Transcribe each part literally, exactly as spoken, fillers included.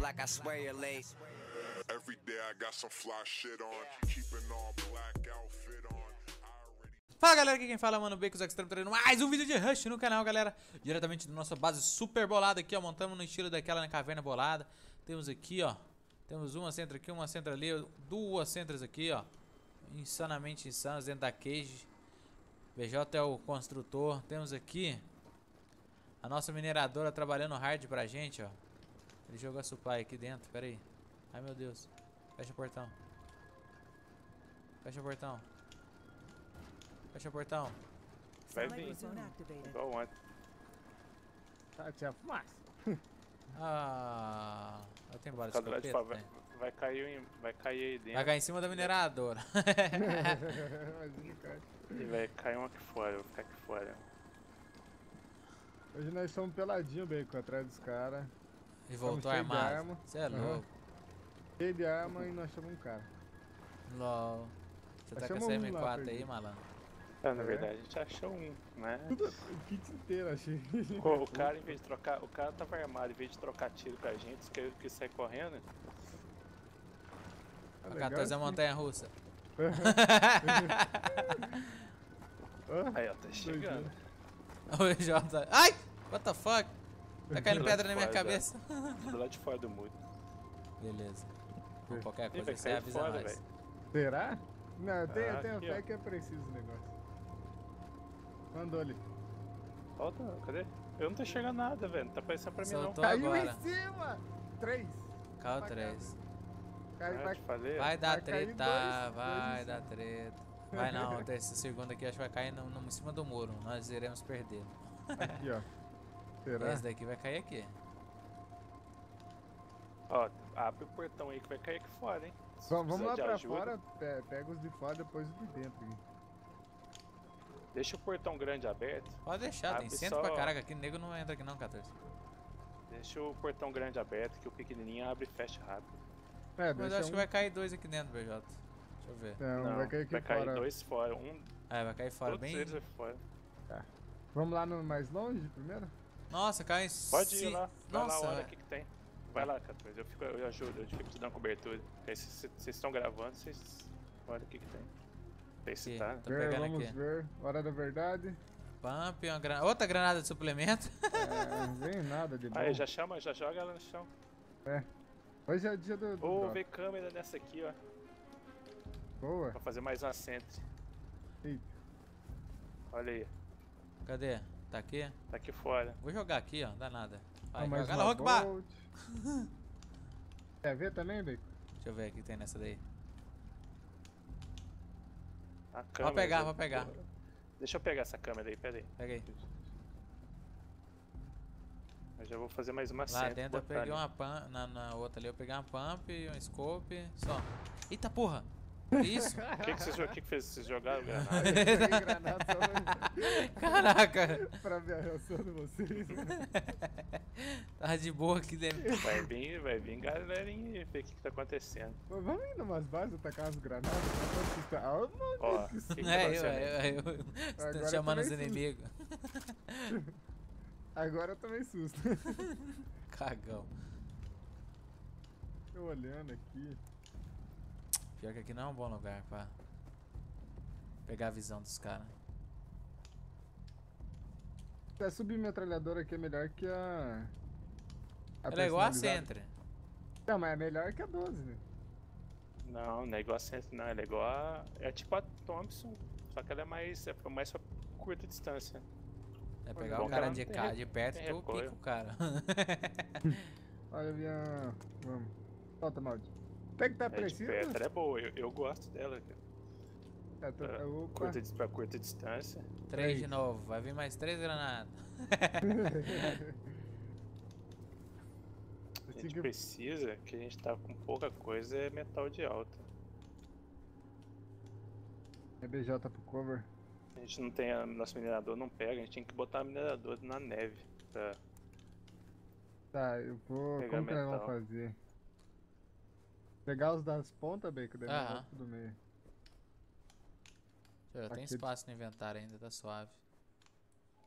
like I swear you're late. Every day I got some fly shit on, keeping all black outfit on. Fala galera, aqui quem fala é Mano Bacon, Extreme trazendo mais um vídeo de Rush no canal, galera. Diretamente da nossa base super bolada aqui, ó. Montamos no estilo daquela na caverna bolada. Temos aqui, ó. Temos uma centra aqui, uma centra ali, duas centras aqui, ó. Insanamente insanas dentro da cage. B J é o construtor. Temos aqui a nossa mineradora trabalhando hard pra gente, ó. Ele jogou a supply aqui dentro, pera aí. Ai meu Deus. Fecha o portão. Fecha o portão. Fecha o portão. Vai vir. Igual ontem. Tá, tinha fumaça. Ah, eu tenho embora esse Vai, escopeta, vai, né? vai cair em, vai cair aí dentro. Vai cair em cima da mineradora. E vai cair um aqui fora, eu vou ficar aqui fora. Hoje nós somos peladinho, Bacon, atrás dos caras. E voltou cheio de armado. arma. Você é Uhum. louco. Cheio de arma e nós chamamos um cara. LOL. Você tá com Achamos essa um M lá, quatro aí, perdido. malandro? Ah, na É. verdade a gente achou um, né? Tudo, o kit inteiro, achei. Pô, o cara, em vez de trocar, o cara tava armado, em vez de trocar tiro com a gente, que que sai correndo. Ah, A legal quatorze é a assim. montanha russa. Ah, Aí, ó, tá chegando. O J. Ai! What the fuck? Tá caindo Do pedra lado na minha de fora, cabeça. Do lado de fora do muro. Beleza. Por qualquer Ih, coisa vai você cair avisa fora, nós. velho. Será? Não, eu tenho, Ah, eu tenho aqui, fé ó. que é preciso o negócio. Mandou ali. Falta, cadê? Eu não tô enxergando nada, velho. Não tá aparecendo pra mim Soltou. Tô Caiu agora. em cima! Três. Caiu três. Cai, não. Ah, vai, eu te falei. Vai dar Vai cair treta, dois, vai dois. dar treta. Vai não, esse segundo aqui acho que vai cair no, no, em cima do muro. Nós iremos perder. aqui, ó. Será? Esse daqui vai cair aqui. Ó, abre o portão aí que vai cair aqui fora, hein? Se Vamos, vamos lá precisar de pra ajuda, fora, pe- pega os de fora, depois os de dentro. Aqui. Deixa o portão grande aberto. Pode deixar, tem Abre centro só- pra caraca aqui. Nego não entra aqui não, quatorze. Deixa o portão grande aberto, que o pequenininho abre e fecha rápido. É, Mas deixa eu acho um... que vai cair dois aqui dentro, B J. Deixa eu ver. Não, Não, vai cair aqui vai cair fora. dois fora. Um, Ah, vai cair fora todos bem. eles vai fora. Vamos lá no mais longe primeiro? Nossa, cai em Pode ci- ir lá. Vai Nossa, lá, olha é. o que, que tem. Vai lá, quatorze. Eu, fico, eu ajudo, eu fico te dando cobertura. Aí se vocês estão gravando, vocês olha o que, que tem. Sei se Aqui. tá. Tô Ver, pegando vamos aqui. ver. Hora da verdade. Pump, uma grana... outra granada de suplemento. É, não vem nada de bom. Aí, já chama, já joga ela no chão. É. Hoje é o dia do, do Ou drop. ver câmera nessa aqui, ó. Boa. Pra fazer mais uma centro. Eita. Olha aí. Cadê? Tá aqui? Tá aqui fora. Vou jogar aqui, ó. Não dá nada. Vai, Ah, mais joga lá, uma Rock Bar. Bolt. Quer ver também, Bacon? Deixa eu ver o que tem nessa daí. A câmera. pegar, já- vou pegar. Deixa eu pegar essa câmera aí, pera aí. Pega aí. Eu já vou fazer mais uma Lá centro. dentro eu botar peguei ali. uma pump. Na, na outra ali eu peguei uma pump, um scope. Só. Eita porra! Que isso? O que, que, vocês, jo- que, que fez? Vocês jogaram granada? Eu peguei granada só Caraca! pra, pra ver a reação de vocês. Tá de boa aqui dentro. Vai vir, vai vir galerinha e ver o que, que tá acontecendo. Mas vamos ir numas bases atacar as granadas? Quanto custa? Ah, mano. Ó, o que, que tá É, eu, acontecendo aí? eu, eu, eu, Você Agora tá chamando os também inimigos. Agora eu tomei susto. Cagão. Tô olhando aqui. Pior que aqui não é um bom lugar pra pegar a visão dos caras. A submetralhadora aqui é melhor que a... a Ela é igual a personalizada. Sentry. Não, mas é melhor que a doze, né? Não, não é igual a Sense, não. Ela é igual a... É tipo a Thompson, só que ela é mais, é mais pra curta distância. É pegar Bom, o cara ela de, não tem ca... re- de perto tem e tu recuo. pica o cara. Olha a minha... Vamos. Solta, Maldi. Até que tá É de preciso. perto, ela é boa. Eu, eu gosto dela, cara. É, tô... Pra Opa. curta, dis- pra curta distância. Três de novo, vai vir mais três granadas. A Eu gente tinha que- precisa, que a gente tá com pouca coisa, é metal de alta. É B J pro cover. A gente não tem, a, nosso minerador não pega, a gente tinha que botar o minerador na neve. Pra... Tá, eu vou... Pegar Como que nós vamos metal. fazer? Pegar os das pontas, Bacon, daí nós Aham. vamos pro meio. Deixa eu ver, tem Aqui- espaço no inventário ainda, tá suave.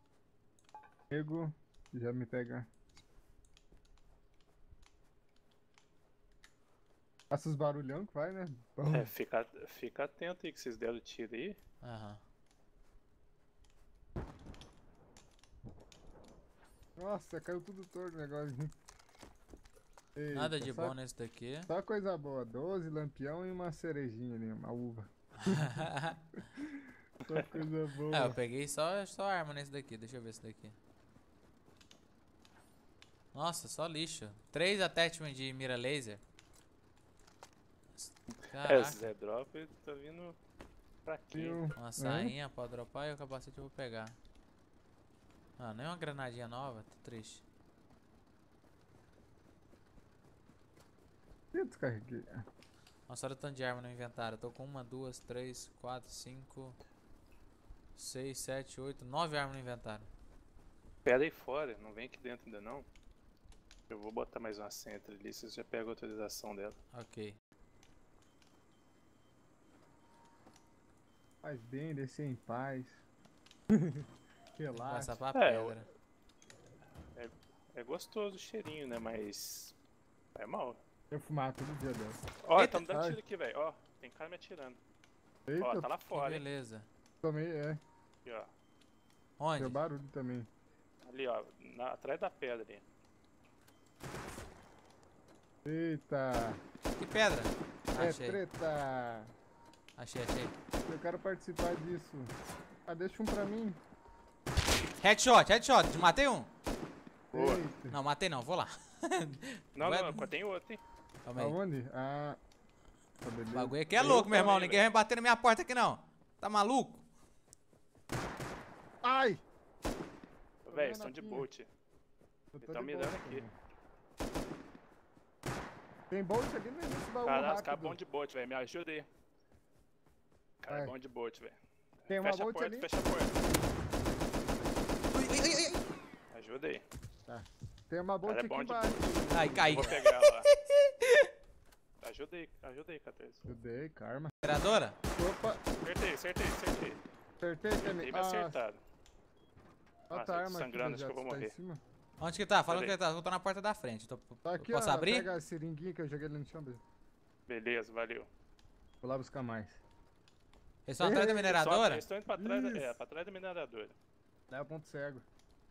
Pego, já me pega. Passa os barulhão que vai, né? Bom. É, fica, fica atento aí que vocês deram tiro aí. Aham. Nossa, caiu tudo torto o negócio. Eita, Nada de só, bom nesse daqui. Só coisa boa. doze lampião e uma cerejinha ali, uma uva. Só coisa boa. Ah, eu peguei só, só arma nesse daqui. Deixa eu ver esse daqui. Nossa, só lixo. Três attachment de mira laser. É, Caraca. Zé Drop tá vindo pra aqui. E o- Uma sainha pode dropar e o capacete eu vou pegar. Ah, nem uma granadinha nova, tô triste. Eu descarreguei. Nossa, olha o tanto de arma no inventário. Eu tô com uma, duas, três, quatro, cinco, seis, sete, oito, nove armas no inventário. Pera aí fora, não vem aqui dentro ainda não. Eu vou botar mais uma Sentry ali, vocês já pegam a autorização dela. Ok. Faz bem, descer em paz. Relaxa. Passar pra É, pedra. É gostoso o cheirinho, né? Mas. É mal. Eu fumava todo dia dessa. Ó, Eita. tá me dando Ai. tiro aqui, velho. Ó, tem cara me atirando. Eita, Ó, tá lá Que fora, hein? beleza. tomei, é. Aqui, ó. Onde? Deu barulho também. Ali, ó. Na- atrás da pedra ali. Eita. Que pedra? É Achei. treta. Achei, achei. Eu quero participar disso. Ah, deixa um pra mim. Headshot, headshot. Matei um. Boa. Eita. Não, matei não. Vou lá. Não, Vai- não, tem outro, hein? Calma aí. Aonde? Ah. Tá O beleza. bagulho aqui é Eu louco, meu irmão. também, Ninguém vai bater na minha porta aqui, não. Tá maluco? Ai! Véi, vendo estão de aqui. bolt. Eu tô Tão de mirando boa aqui. também. Tem bolt ali no início do baú Caralho, os rápido. caras bom de bolt, velho. Me ajuda aí. Cara, é Vai. bom de bolt, velho. Tem uma Fecha a bolt porta, ali. fecha a porta. Ai, ai, ai, ai. Ajuda aí. Tem uma bolt Cara, é aqui bom de embaixo. Ai, caí. Vou pegar lá. Ajuda aí, ajuda aí, quatorze. Eu dei, karma. Mineradora? Opa, Acertei, acertei, acertei. acertei também. Tem me Ah, acertado. ó, Nossa, tá a arma sangrando, aqui, acho que eu vou tá em morrer. cima. Onde que tá? Fala onde Peraí. que ele tá. Eu tô na porta da frente. Tô- Tá aqui, Posso ó. abrir? Pega a seringuinha que eu joguei ali no chão. Beijo. Beleza, valeu. Vou lá buscar mais. Eles estão atrás da Ei, Só- mineradora? Eles estão indo pra trás, da- é, Isso. pra trás da mineradora. Dá o ponto cego.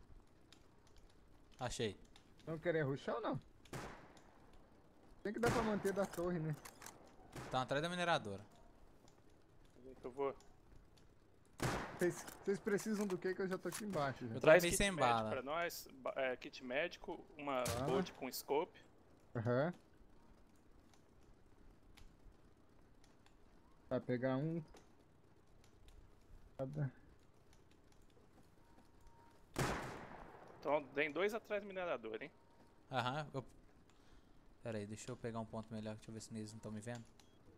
Achei. Não querer rushar ou não? Tem que dar pra manter da torre, né? Estão atrás da mineradora. Onde é que eu vou? Vocês vocês precisam do que que eu já tô aqui embaixo já. Eu tô Traz meio kit sem médico bala. pra nós, ba- é, kit médico, uma Ah. bolt com scope. Aham. Vai pegar um. Cada. Então tem dois atrás do minerador, hein? Aham. Eu... Pera aí, deixa eu pegar um ponto melhor. Deixa eu ver se eles não estão me vendo.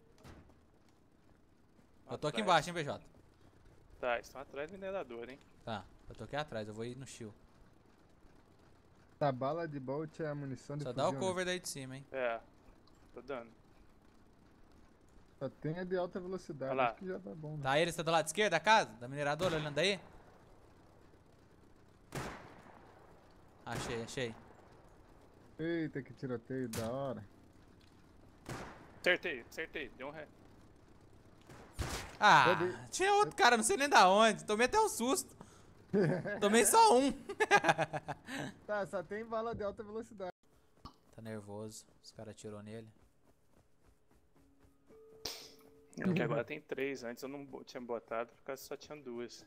Eu tô aqui Atrás. embaixo, hein, B J? Tá, eles estão atrás do minerador, hein? Tá, eu tô aqui atrás. Eu vou ir no shield. Tá, bala de bolt é a munição de Só dá o fuzil, né? cover daí de cima, hein. É, tô dando. Só tem a de alta velocidade. Olha lá. Acho que já tá bom, né? Tá, eles tá do lado esquerdo da casa? Da mineradora, olhando aí? Achei, achei. Eita, que tiroteio da hora. Acertei, acertei, deu um ré. Ah, Cadê? tinha outro cara, não sei nem da onde. Tomei até um susto. Tomei só um. Tá, só tem bala de alta velocidade. Tá nervoso. Os caras atirou nele. Porque agora tem três, antes eu não bo- tinha botado por causa que só tinha duas.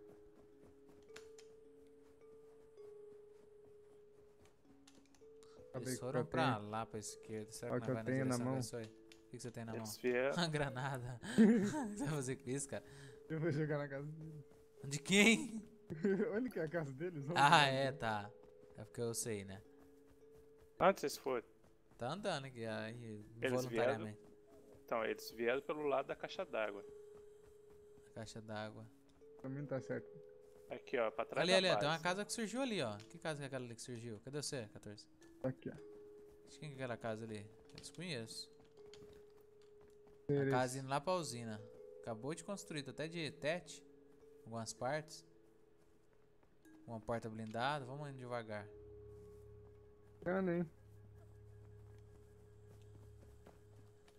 Acabei Eles com o que foram eu pra tenho. lá, pra esquerda. Será Olha que o nós que vai eu na tenho na direção mão. disso aí? O que, que você tem na mão? Eles vieram. Uma granada. O que você vai fazer com isso, cara? Eu vou jogar na casa deles. De quem? Onde que é a casa deles? Vamos Ah, ver. é, tá. É porque eu sei, né? Onde vocês foram? Tá andando aqui, aí, Eles voluntariamente. Então, eles vieram pelo lado da caixa d'água. A caixa d'água. Pra mim tá certo. Aqui, ó, pra trás Ali, da ali, ó, base. tem uma casa que surgiu ali, ó. Que casa que é aquela ali que surgiu? Cadê você, quatorze? Tá aqui, ó. De quem que é aquela casa ali? Eu desconheço. A Interesse. casa indo lá pra usina. Acabou de construir, tá até de tete. Algumas partes. Uma porta blindada. Vamos indo devagar. Bacana, hein?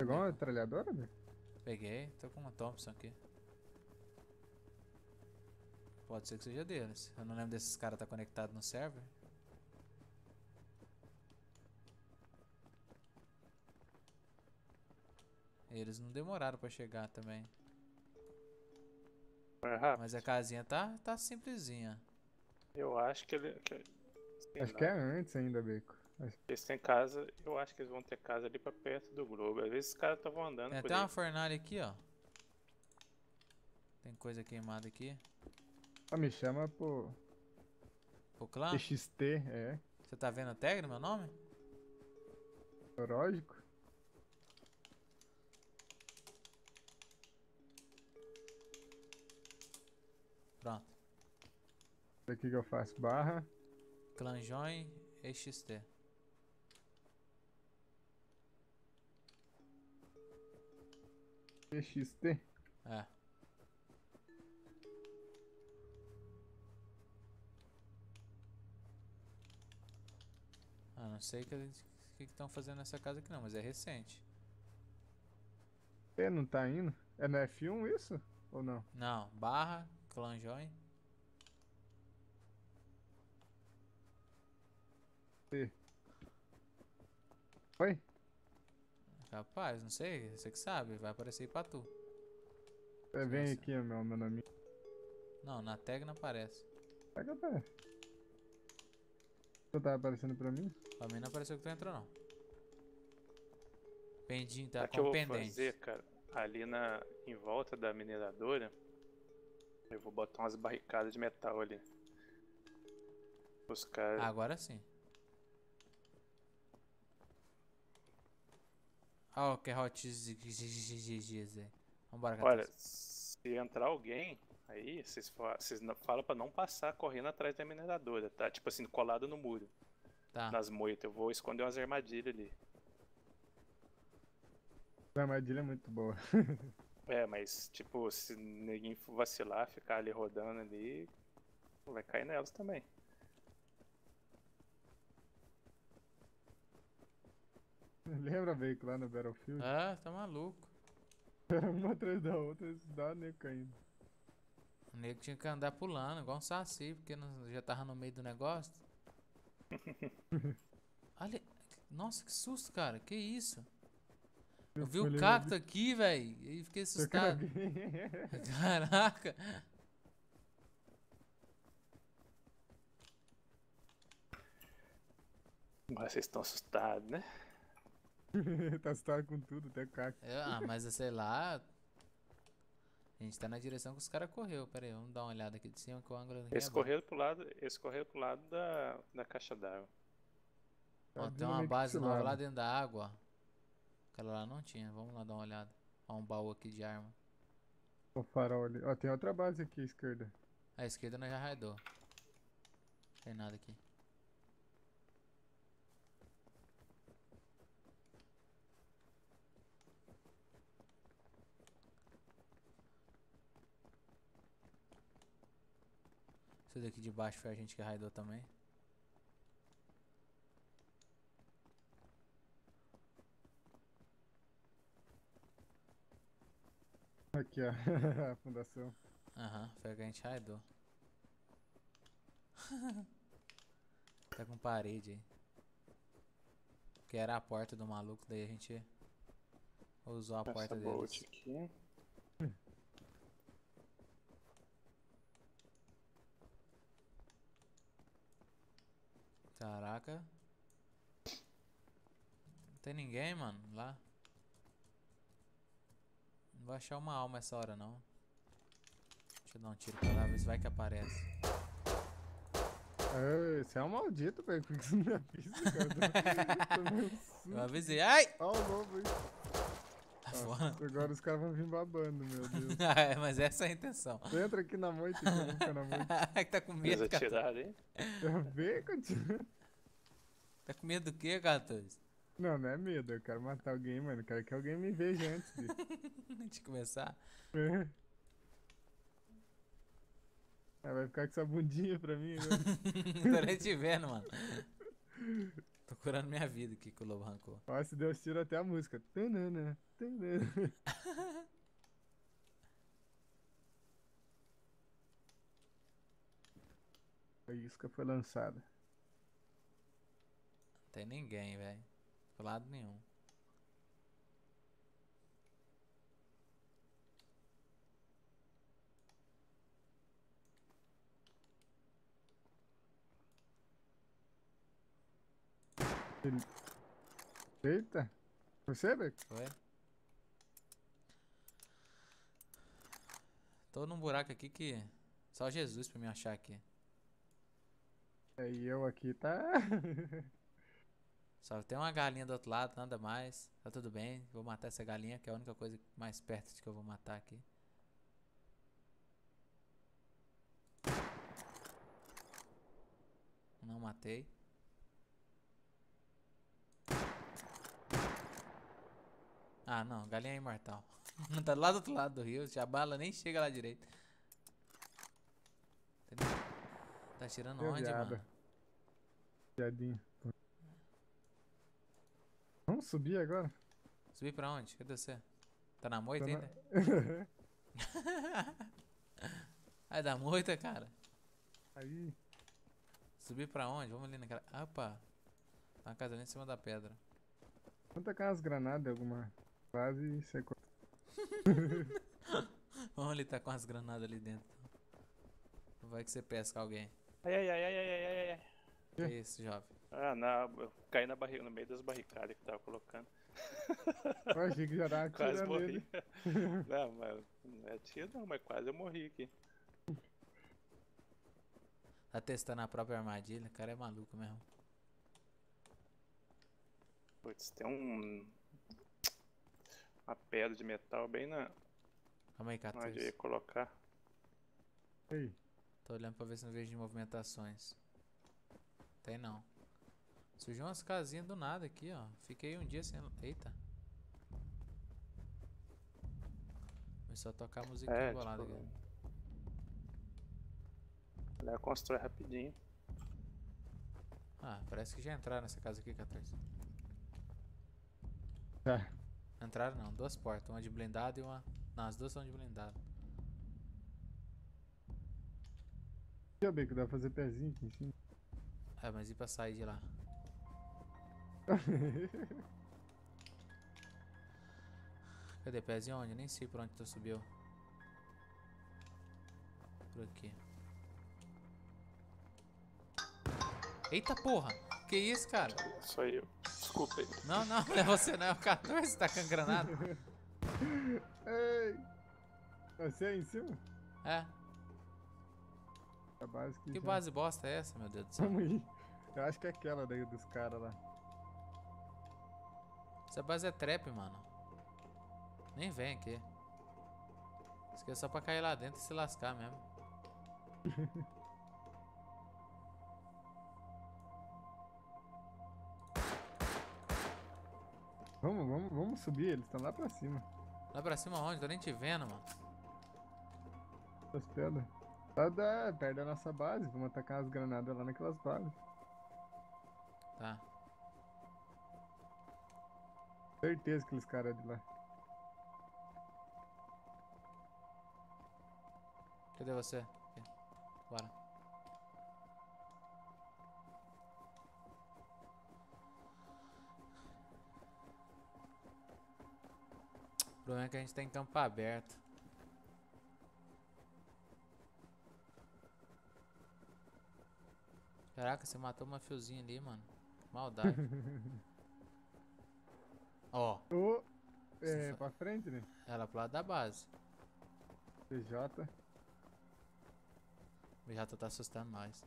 Pegou uma metralhadora, velho? Peguei, tô com uma Thompson aqui. Pode ser que seja deles. Eu não lembro desses caras tá conectado no server. Eles não demoraram pra chegar também. É rápido. Mas a casinha tá, tá simplesinha. Eu acho que ele. Que, sei Acho lá. que é antes ainda, Beco. Acho Eles têm casa, eu acho que eles vão ter casa ali pra perto do Globo. Às vezes os caras estavam andando Tem por até aí. uma fornalha aqui, ó. Tem coisa queimada aqui. Ah, me chama pro O clã? T X T, é. Você tá vendo a tag no meu nome? Lógico. Pronto. Aqui que eu faço barra. Clã join E X T. T X T. É. Ah, não sei o que eles que estão fazendo nessa casa aqui não, mas é recente. É, não tá indo? É no F um isso? Ou não? Não, barra, clã join. T. Oi? Capaz, não sei, você que sabe, vai aparecer aí pra tu. É, vem Essa. aqui, meu, meu nome. Não, na tag não aparece. Pega pé. Não tá aparecendo pra mim? Pra mim não apareceu que tu entrou não. Pendinho, tá Sabe o que eu com vou pendente. fazer, cara? Ali na, em volta da mineradora, eu vou botar umas barricadas de metal ali. Os caras. Agora sim. Ó, que hot aí. Vambora, Olha, Catarse. se entrar alguém, aí vocês fa- vocês não- falam pra não passar correndo atrás da mineradora, tá? Tipo assim, colado no muro, Tá. nas moitas. Eu vou esconder umas armadilhas ali. A armadilha é muito boa. É, mas tipo, se ninguém vacilar, ficar ali rodando ali, vai cair nelas também. Lembra, Beco, lá no Battlefield? Ah, tá maluco. Era uma atrás da outra, isso dá nego caindo. O nego tinha que andar pulando, igual um saci, porque não- já tava no meio do negócio. Olha, nossa, que susto, cara, que isso? Eu vi o olhei cacto aqui, velho, e fiquei Eu quero assustado. alguém. Caraca. Mas vocês estão assustados, né? Tá assustado com tudo, até caco. É, ah, mas sei lá. A gente tá na direção que os caras correu. Pera aí, vamos dar uma olhada aqui de cima que o ângulo aqui Eles é bom. correram pro lado, eles correram pro lado da, da caixa d'água. Ó, Tá tem vindo uma meio que base desse nova lado. lá dentro da água. Aquela lá não tinha, vamos lá dar uma olhada. Ó, um baú aqui de arma. O farol ali. Ó, tem outra base aqui à esquerda. À esquerda nós já raidou. Tem nada aqui. Esse daqui de baixo foi a gente que raidou também. Aqui, ó. A fundação. Aham, foi a que a gente raidou. Tá com parede aí. Que era a porta do maluco, daí a gente usou a porta Essa deles. bolt aqui. Caraca. Não tem ninguém, mano, lá. Não vou achar uma alma essa hora, não. Deixa eu dar um tiro pra lá, ver se vai que aparece. Ah, você é um maldito, velho. Por que você não me avisa, cara? Tomei um susto. Eu avisei. Ai! Ó o lobo aí. Tá Nossa, fora. agora os caras vão vir babando, meu Deus. É, mas essa é a intenção. Entra aqui na moita que eu vou ficar na moita. que tá com Eles medo, cara. atiraram, hein? Vem, continua. Tá com medo do que, Gatos? Não, não é medo. Eu quero matar alguém, mano. Eu quero que alguém me veja antes de... Antes de começar. É. Ah, vai ficar com essa bundinha pra mim agora. Tô nem te vendo, mano. Tô curando minha vida aqui que o lobo arrancou. Ó, se Deus tira até a música. Tanana, tanana. A isca foi lançada. Não tem ninguém, velho. Do lado nenhum. Ele... Eita. Você, Beco? Foi? Tô num buraco aqui que só Jesus pra me achar aqui. Aí eu aqui tá. Só tem uma galinha do outro lado, nada mais. Tá tudo bem. Vou matar essa galinha, que é a única coisa mais perto de que eu vou matar aqui. Não matei. Ah, não. Galinha é imortal. Tá lá do outro lado do rio. Já a bala nem chega lá direito. Entendeu? Tá tirando Meu onde, viado. mano? Viadinho. Vamos subir agora? Subir pra onde? Cadê você? Tá na moita Tô na- ainda? Ai, da moita, cara. Aí. Subir pra onde? Vamos ali naquela... Opa! Tá uma casa ali em cima da pedra. Vamos tacar umas granadas em alguma base e secou. Vamos ali, tá com as granadas ali dentro. Vai que você pesca alguém. Ai, ai, ai, ai, ai, ai, ai. Que é isso, jovem? Ah, não, eu caí na barriga, no meio das barricadas que tava colocando. Eu achei que já tava Quase atirando morri. nele. Não, mas não é tiro não, mas quase eu morri aqui. Tá testando a própria armadilha. O cara é maluco mesmo. Putz, tem um... uma pedra de metal bem na... Calma aí, onde eu ia quatorze. colocar. Ei, Tô olhando pra ver se não vejo de movimentações. Tem não. Surgiu umas casinhas do nada aqui, ó. Fiquei um dia sem... Eita. Começou a tocar a musiquinha É, bolada tipo... aqui. Ela constrói rapidinho. Ah, parece que já entraram nessa casa aqui, quatorze. tá. Entraram não, duas portas. Uma de blindado e uma... Não, as duas são de blindado. Deixa eu ver que dá pra fazer pezinho aqui em cima. É, mas e pra sair de lá? Cadê? Pezinho onde? Eu nem sei por onde tu subiu. Por aqui. Eita porra! Que isso, cara? Só eu. Desculpa aí. Não, não, não é você não, é o quatorze, tá com granada. Ei! Você aí em cima? É, A base que que já- base bosta é essa, meu Deus do céu? Vamos aí. Eu acho que é aquela daí dos caras lá. Essa base é trap, mano. Nem vem aqui. Isso aqui é só pra cair lá dentro e se lascar mesmo. Vamos, vamos, vamos subir, eles estão lá pra cima. Lá pra cima onde? Tô nem te vendo, mano. Das pedras. Lá da, perto da nossa base. Vamos atacar as granadas lá naquelas bases. Tá. Certeza que aqueles caras de lá. Cadê você? Aqui. Bora. O problema é que a gente tá em campo aberto. Caraca, você matou uma fiozinha ali, mano. Maldade. Ó, Ô! É, Você pra frente, né? ela pro lado da base. P J. O já tá assustando nós.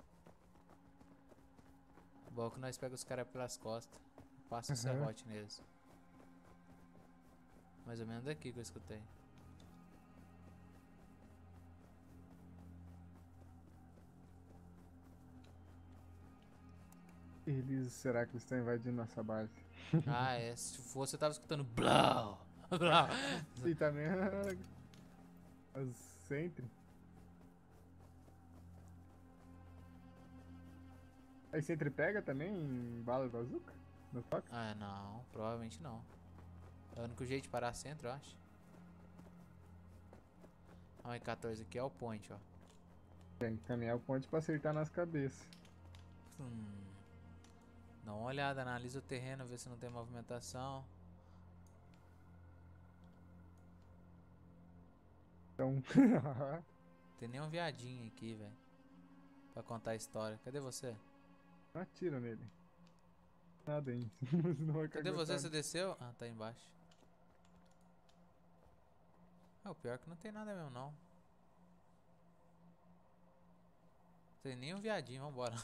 Bom que nós pegamos os caras pelas costas. Passa o Uhum. serrote neles. Mais ou menos daqui que eu escutei. Eles, será que eles estão invadindo nossa base? Ah, é. Se fosse eu tava escutando blau, blau. E também as Sentry. Aí você entrepega também em bala de bazuca? No toque? Ah, não. Provavelmente não. É o único jeito de parar centro, eu acho. A M quatorze aqui é o point, ó. Tem que caminhar o ponte pra acertar nas cabeças. Hum. Dá uma olhada, analisa o terreno, vê se não tem movimentação. Então. Tem nem um viadinho aqui, velho. Pra contar a história. Cadê você? Não atira nele. Nada aí. Senão vai Cadê você? cagotar. Você desceu? Ah, tá embaixo. Ah, o pior é que não tem nada mesmo, não. Tem nem um viadinho, vambora.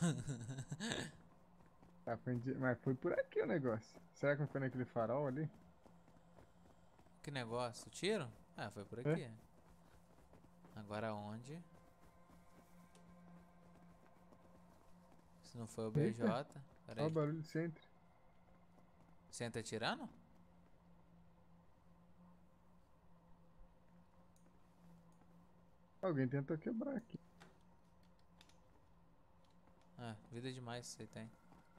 Tá, foi em di- mas foi por aqui o negócio. Será que não foi naquele farol ali? Que negócio? Tiro? Ah, foi por É? aqui. Agora onde? Se não foi o B J. Eita. Pera Olha aí. o barulho de centro. Você tá tirando? Alguém tentou quebrar aqui. Ah, vida demais você tem.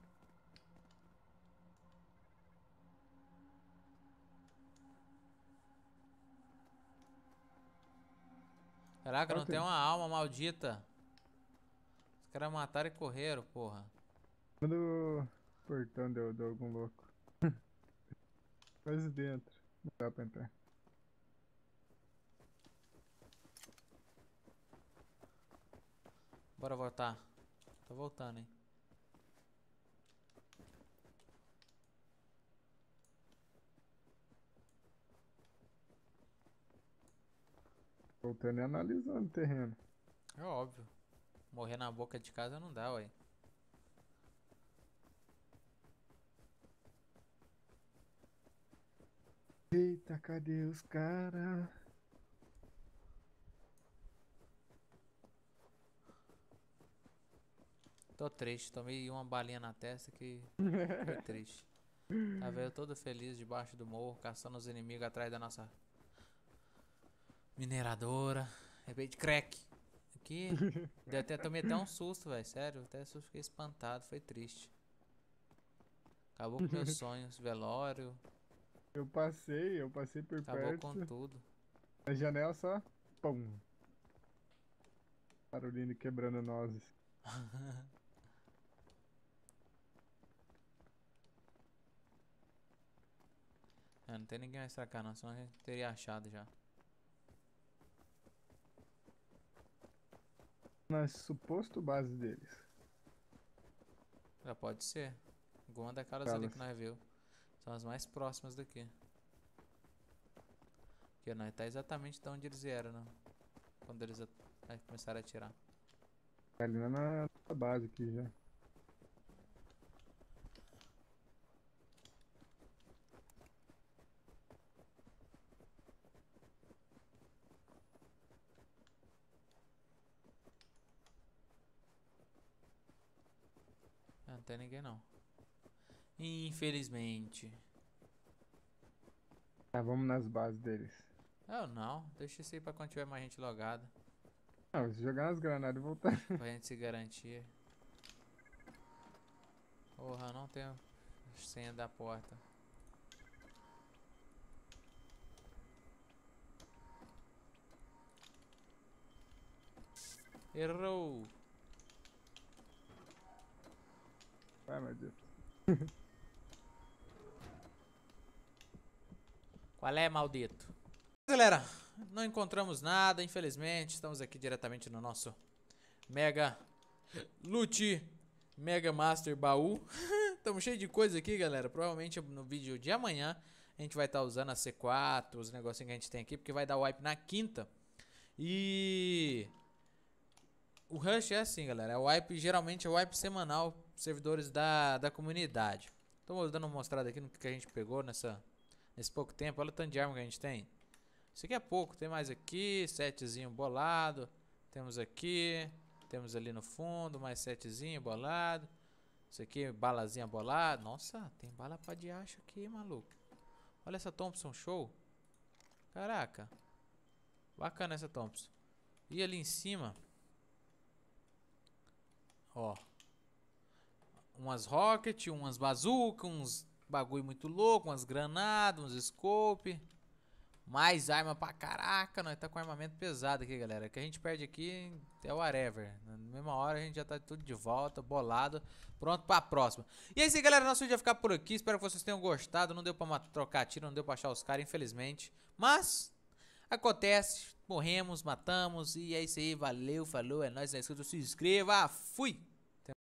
Caraca, não Olha tem que- uma alma maldita. Os caras mataram e correram, porra. Quando o portão deu, deu algum louco. Quase dentro. Não dá pra entrar. Bora voltar. Tô voltando, hein. Voltando e analisando o terreno. É óbvio. Morrer na boca de casa não dá, ué. Eita, cadê os caras? Tô triste, tomei uma balinha na testa que foi triste. Tava eu todo feliz debaixo do morro, caçando os inimigos atrás da nossa mineradora. De repente, crack. Aqui, deu até, tomei até um susto, velho. Sério, até fiquei espantado, foi triste. Acabou com meus sonhos, velório, Eu passei, eu passei por acabou com perto. tudo. Na janela só. Pum. Barulhinho quebrando nozes. É, não tem ninguém mais pra cá não, senão a gente teria achado já. Na suposto base deles. Já pode ser. Alguma daquelas ali Elas. que nós viu. São as mais próximas daqui. Porque nós tá exatamente de onde eles vieram, né? Quando eles a- aí começaram a atirar. Tá ali na na base aqui já. Ah, não tem ninguém não. Infelizmente. Tá, vamos nas bases deles. Eu não, deixa isso aí pra quando tiver mais gente logada. Ah, se jogar umas granadas e voltar. Pra gente se garantir. Porra, não tenho senha da porta. Errou! Ai, meu Deus. Qual é, maldito? Galera, não encontramos nada, infelizmente. Estamos aqui diretamente no nosso Mega Loot Mega Master Baú. Estamos cheio de coisa aqui, galera. Provavelmente no vídeo de amanhã a gente vai estar usando a C quatro, os negocinhos que a gente tem aqui, porque vai dar wipe na quinta. E o Rush é assim, galera. É o wipe, geralmente é o wipe semanal, servidores da, da comunidade. Tô dando uma mostrada aqui no que a gente pegou nessa, nesse pouco tempo. Olha o tanto de arma que a gente tem. Isso aqui é pouco, tem mais aqui, setezinho bolado. Temos aqui, temos ali no fundo, mais setezinho bolado. Isso aqui, balazinha bolada. Nossa, tem bala pra diacho aqui, maluco. Olha essa Thompson, show. Caraca. Bacana essa Thompson. E ali em cima, ó, umas rocket, umas bazooka, uns bagulho muito louco, umas granadas, uns scope. Mais arma pra caraca, nós tá com armamento pesado aqui, galera. O que a gente perde aqui é whatever. Na mesma hora a gente já tá tudo de volta, bolado, pronto pra próxima. E é isso aí, galera, nosso vídeo vai ficar por aqui. Espero que vocês tenham gostado. Não deu pra trocar tiro, não deu pra achar os caras, infelizmente. Mas acontece, morremos, matamos. E é isso aí, valeu, falou, é nóis, não esqueça, se inscreva, fui!